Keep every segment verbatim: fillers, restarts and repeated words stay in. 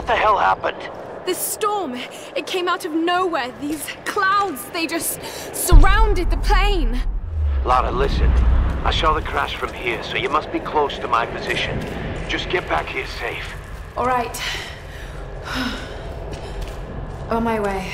What the hell happened? This storm, it came out of nowhere. These clouds, they just surrounded the plane. Lara, listen. I saw the crash from here, so you must be close to my position. Just get back here safe. All right. On my way.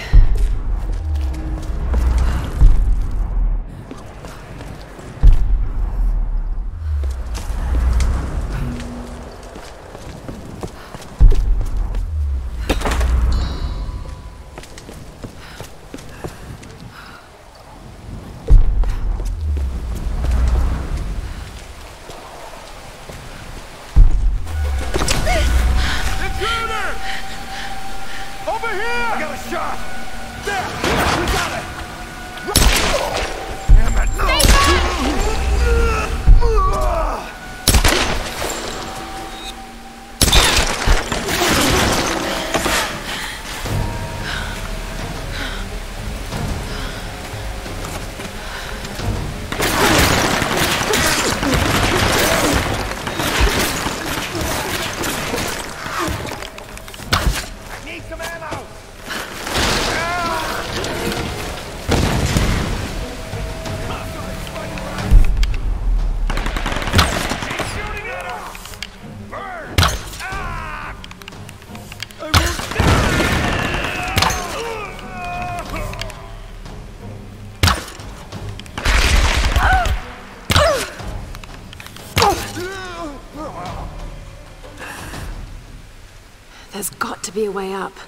There's got to be a way up.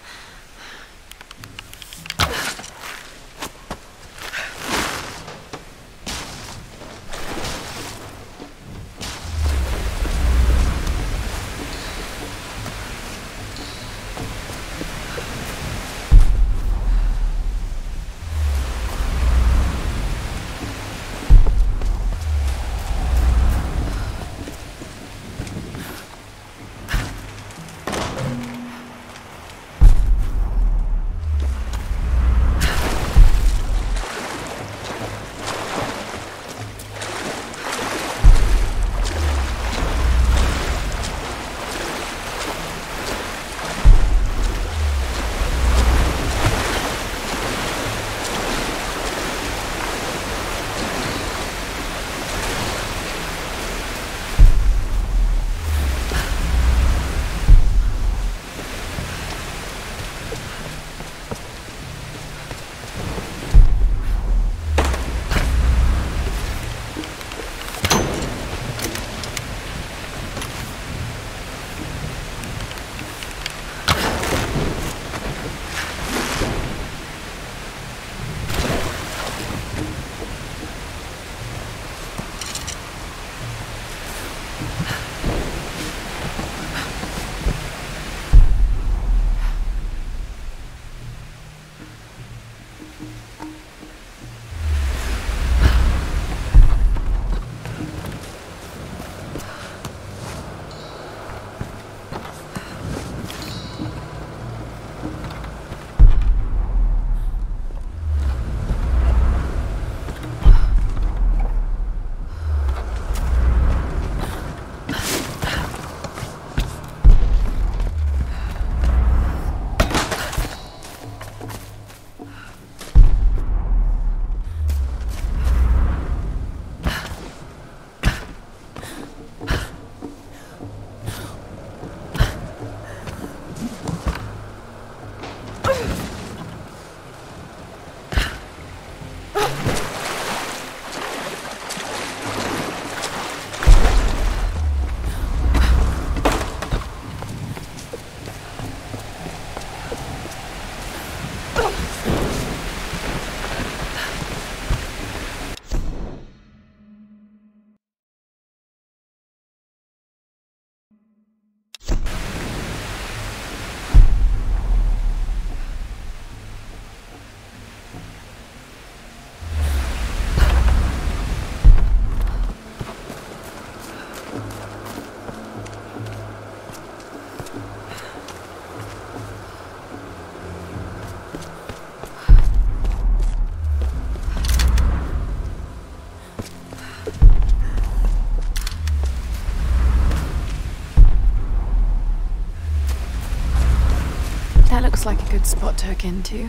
Looks like a good spot to hook into.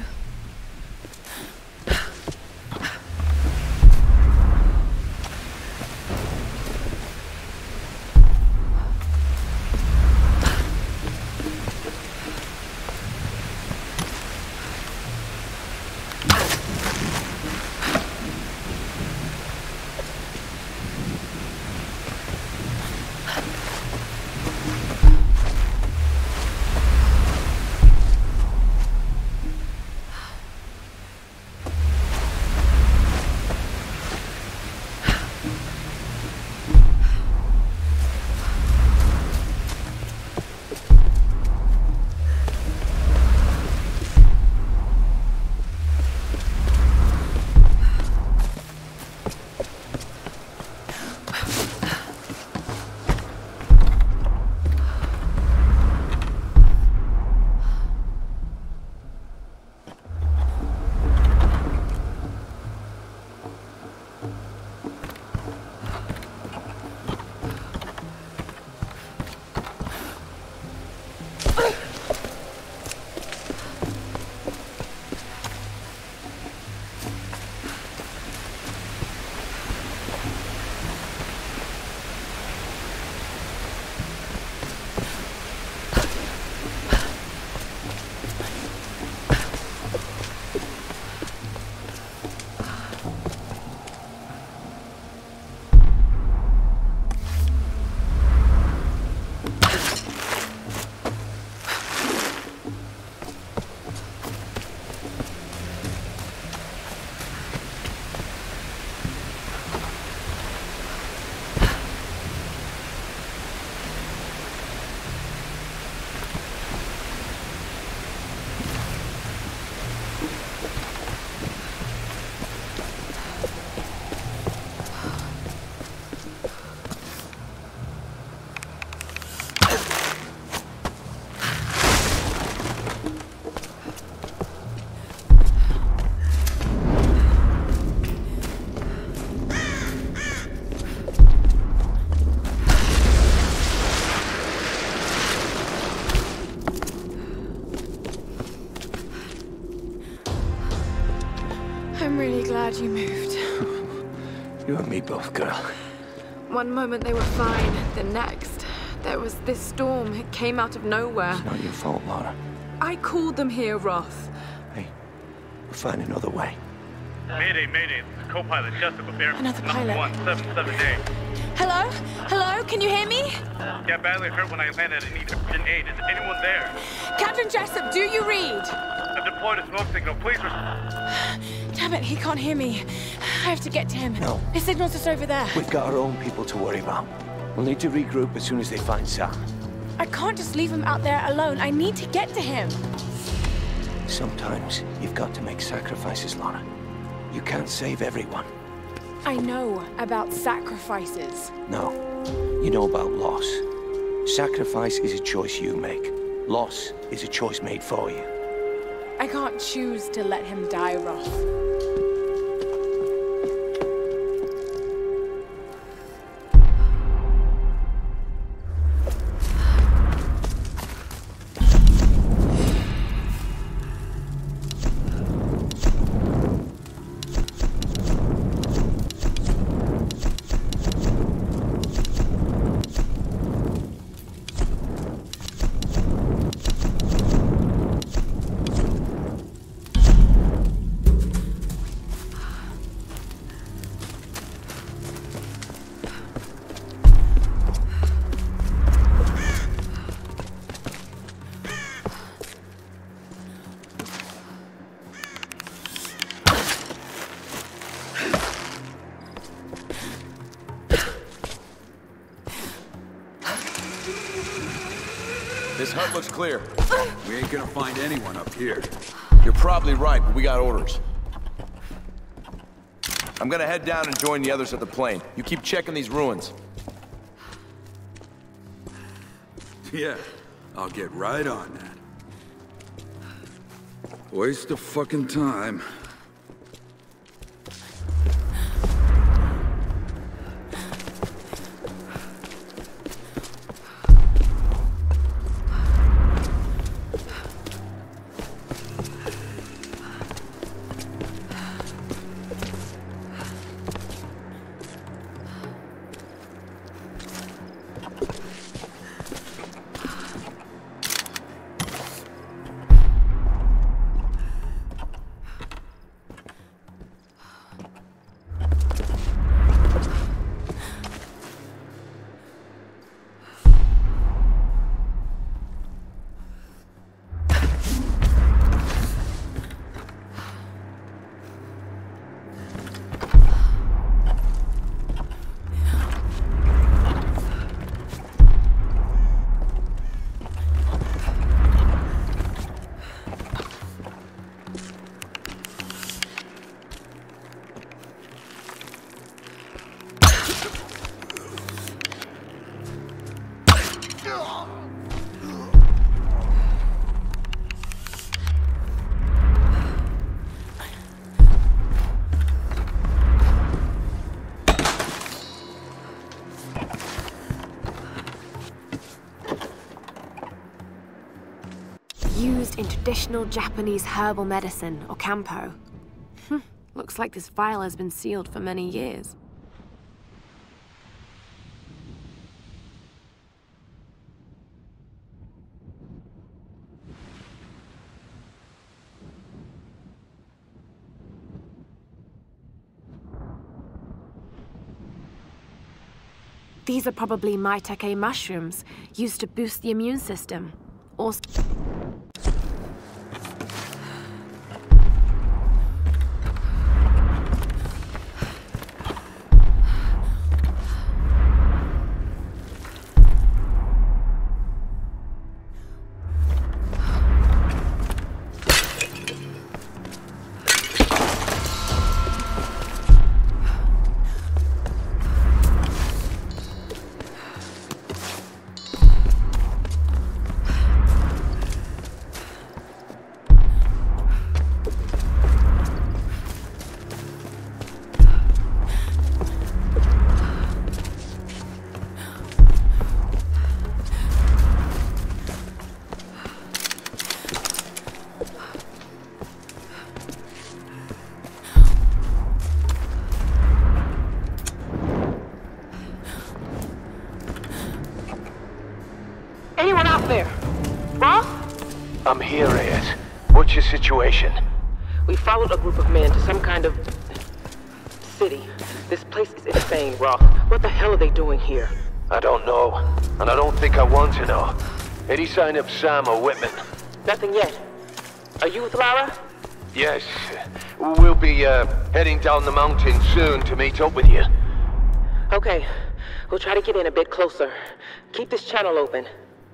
I'm really glad you moved. You and me both, girl. One moment they were fine, the next, there was this storm. It came out of nowhere. It's not your fault, Lara. I called them here, Roth. Hey, we'll find another way. Mayday, mayday. This is co-pilot Jessup of Air Another pilot. one seven seven eight. Hello? Hello? Can you hear me? Got badly hurt when I landed and need urgent aid. Is anyone there? Captain Jessup, do you read? I've deployed a smoke signal. Please respond. Damn it, he can't hear me. I have to get to him. No. His signal's just over there. We've got our own people to worry about. We'll need to regroup as soon as they find Sam. I can't just leave him out there alone. I need to get to him. Sometimes you've got to make sacrifices, Lara. You can't save everyone. I know about sacrifices. No. You know about loss. Sacrifice is a choice you make. Loss is a choice made for you. I can't choose to let him die, Roth. This hut looks clear. We ain't gonna find anyone up here. You're probably right, but we got orders. I'm gonna head down and join the others at the plane. You keep checking these ruins. Yeah, I'll get right on that. Waste of fucking time. Used in traditional Japanese herbal medicine, or kampo. Hm, looks like this vial has been sealed for many years. These are probably maitake mushrooms, used to boost the immune system. Or... Anyone out there? Ross? I'm here, Reyes. What's your situation? We followed a group of men to some kind of... city. This place is insane, Ross. What the hell are they doing here? I don't know, and I don't think I want to know. Any sign of Sam or Whitman? Nothing yet. Are you with Lara? Yes. We'll be, uh, heading down the mountain soon to meet up with you. Okay. We'll try to get in a bit closer. Keep this channel open.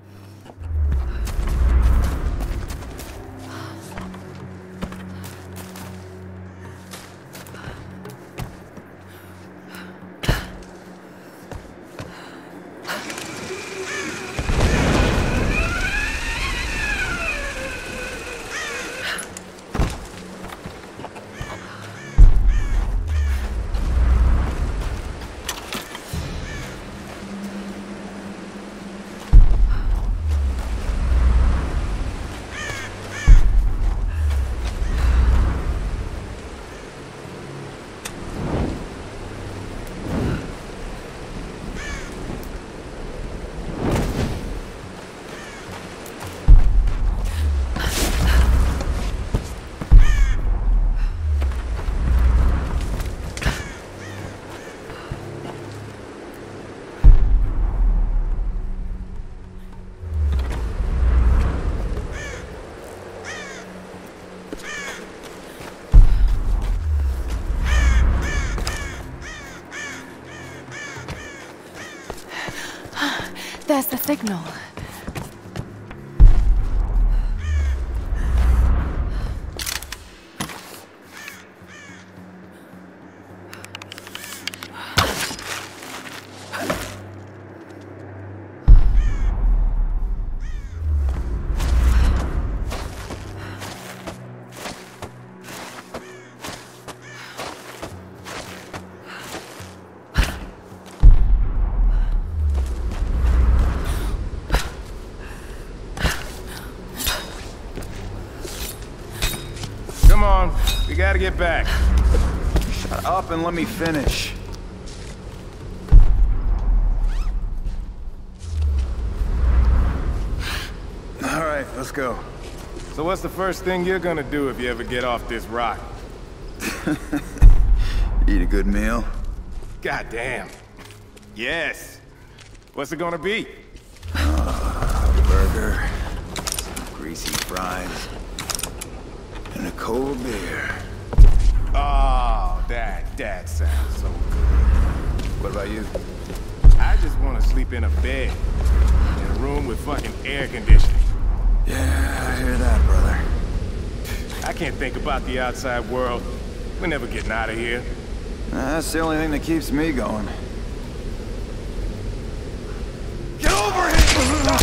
There's the signal. Come on, we gotta get back. Shut up and let me finish. All right, let's go. So what's the first thing you're gonna do if you ever get off this rock? Eat a good meal? Goddamn. Yes. What's it gonna be? Uh, a burger, some greasy fries, and a cold beer. Oh, that, that sounds so good. What about you? I just want to sleep in a bed, in a room with fucking air conditioning. Yeah, I hear that, brother. I can't think about the outside world. We're never getting out of here. That's the only thing that keeps me going. Get over here!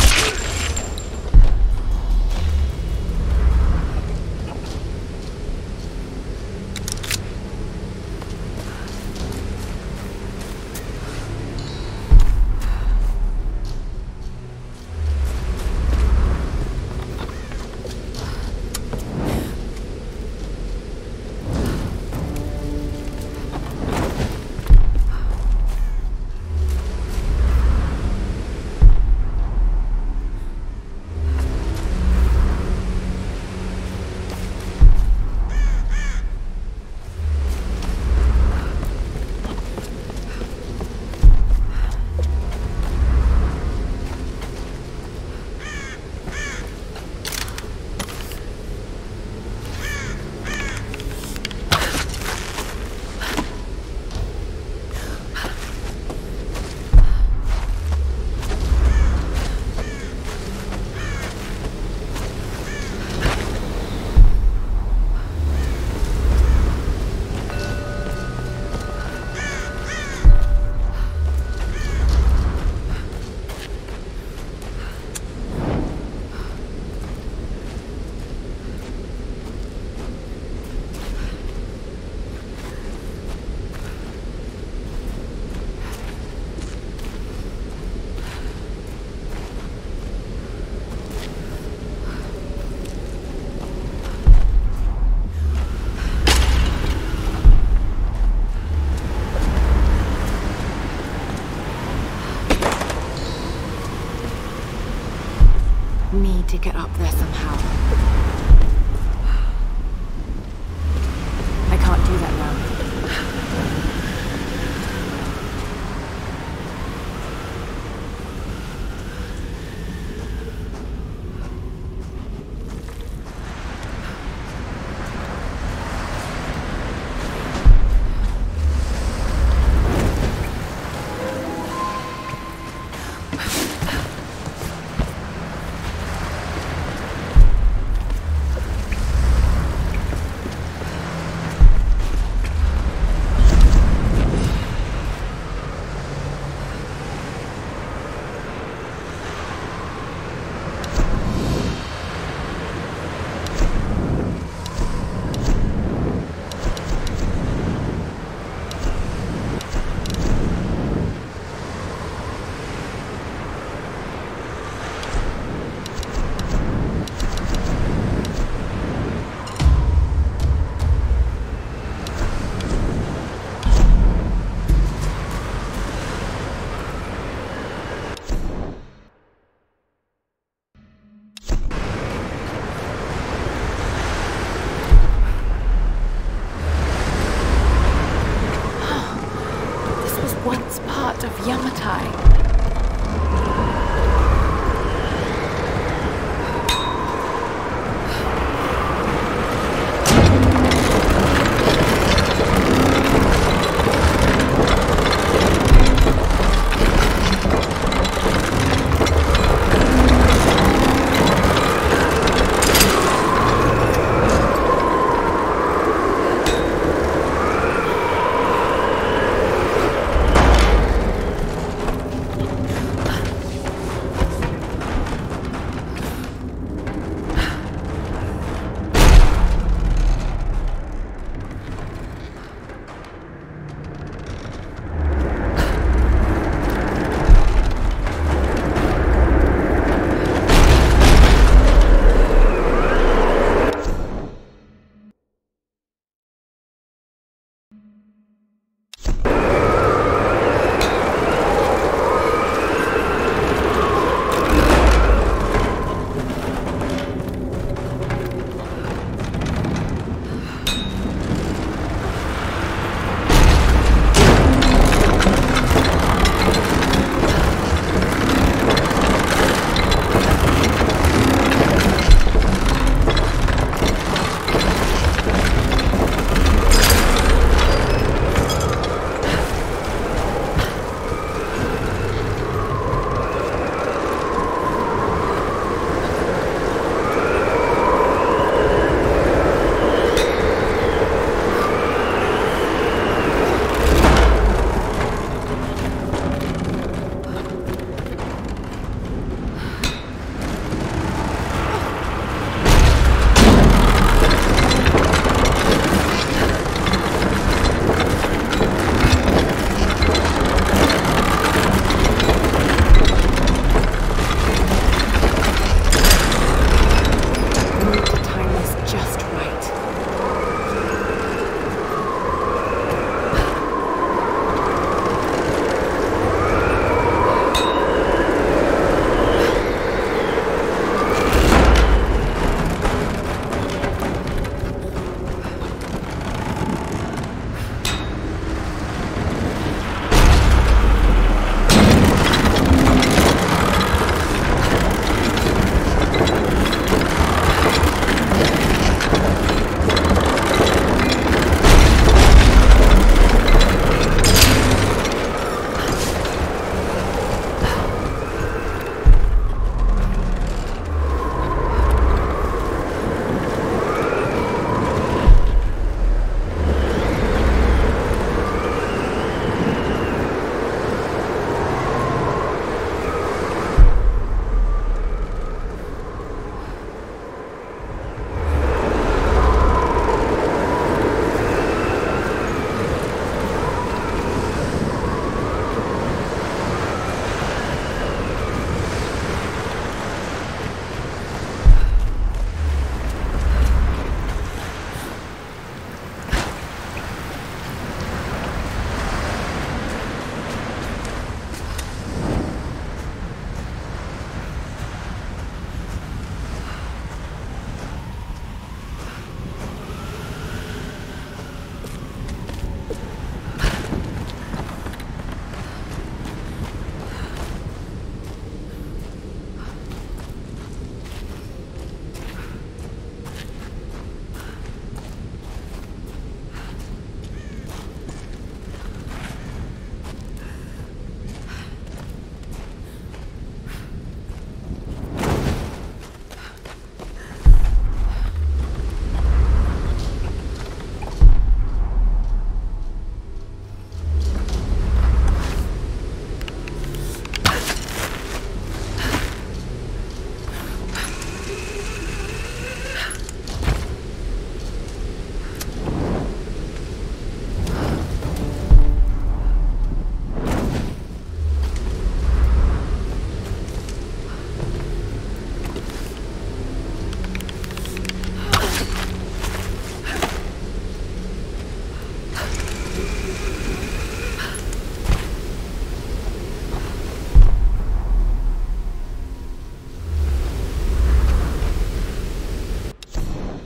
Need to get up there somehow. I can't do that now.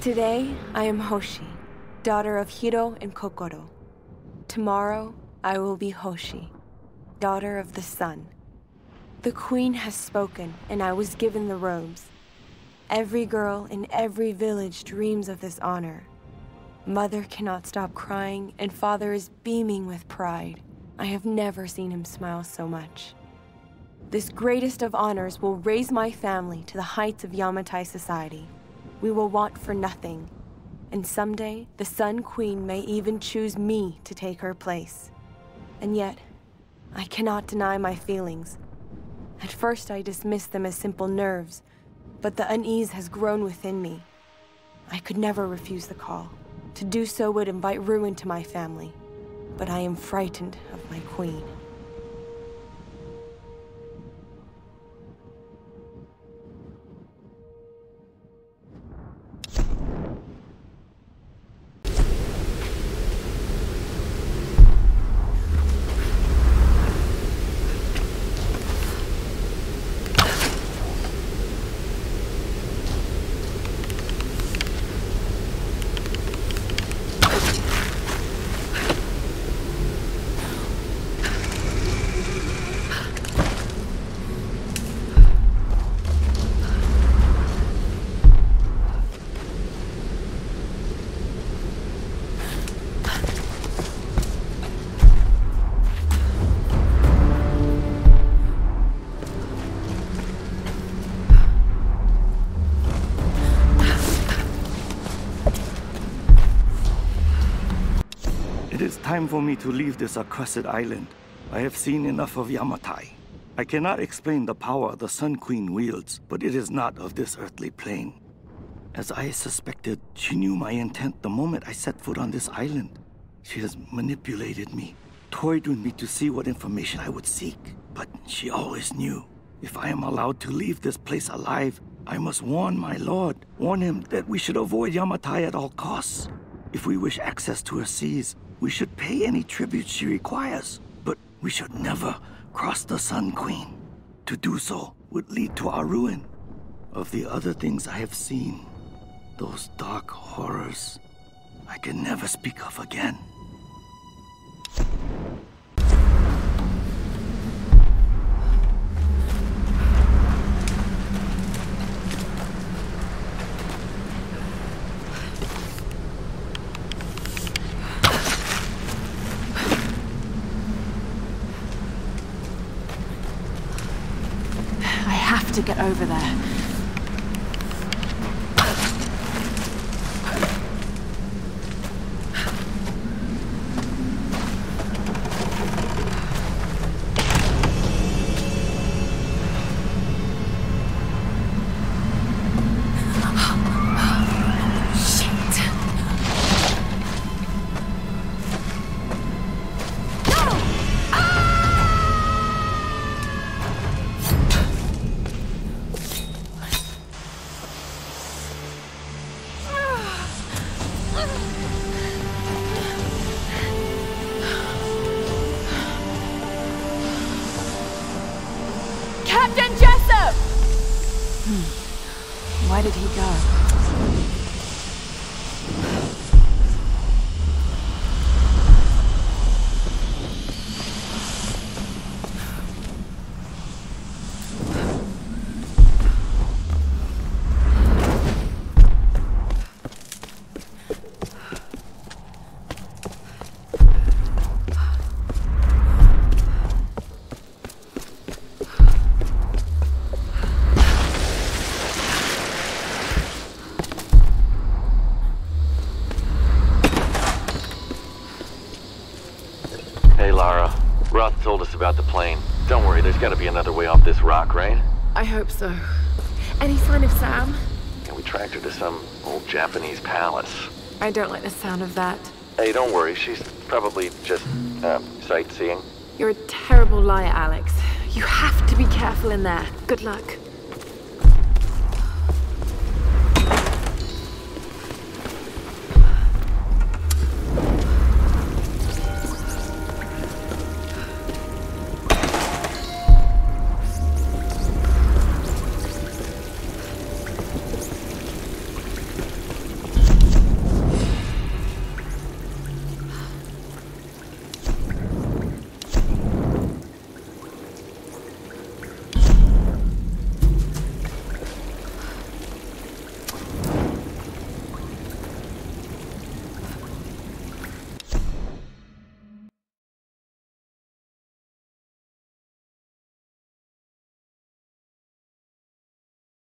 Today, I am Hoshi, daughter of Hiro and Kokoro. Tomorrow, I will be Hoshi, daughter of the sun. The queen has spoken, and I was given the robes. Every girl in every village dreams of this honor. Mother cannot stop crying, and father is beaming with pride. I have never seen him smile so much. This greatest of honors will raise my family to the heights of Yamatai society. We will want for nothing. And someday, the Sun Queen may even choose me to take her place. And yet, I cannot deny my feelings. At first, I dismissed them as simple nerves, but the unease has grown within me. I could never refuse the call. To do so would invite ruin to my family, but I am frightened of my queen. It is time for me to leave this accursed island. I have seen enough of Yamatai. I cannot explain the power the Sun Queen wields, but it is not of this earthly plane. As I suspected, she knew my intent the moment I set foot on this island. She has manipulated me, toyed with me to see what information I would seek. But she always knew. If I am allowed to leave this place alive, I must warn my lord, warn him that we should avoid Yamatai at all costs. If we wish access to her seas, we should pay any tribute she requires, but we should never cross the Sun Queen. To do so would lead to our ruin. Of the other things I have seen, those dark horrors, I can never speak of again. To get over there. Captain Jessup! Hmm. Why did he go? Hey, Lara. Roth told us about the plane. Don't worry, there's gotta be another way off this rock, right? I hope so. Any sign of Sam? And we tracked her to some old Japanese palace. I don't like the sound of that. Hey, don't worry, she's probably just, uh, sightseeing. You're a terrible liar, Alex. You have to be careful in there. Good luck.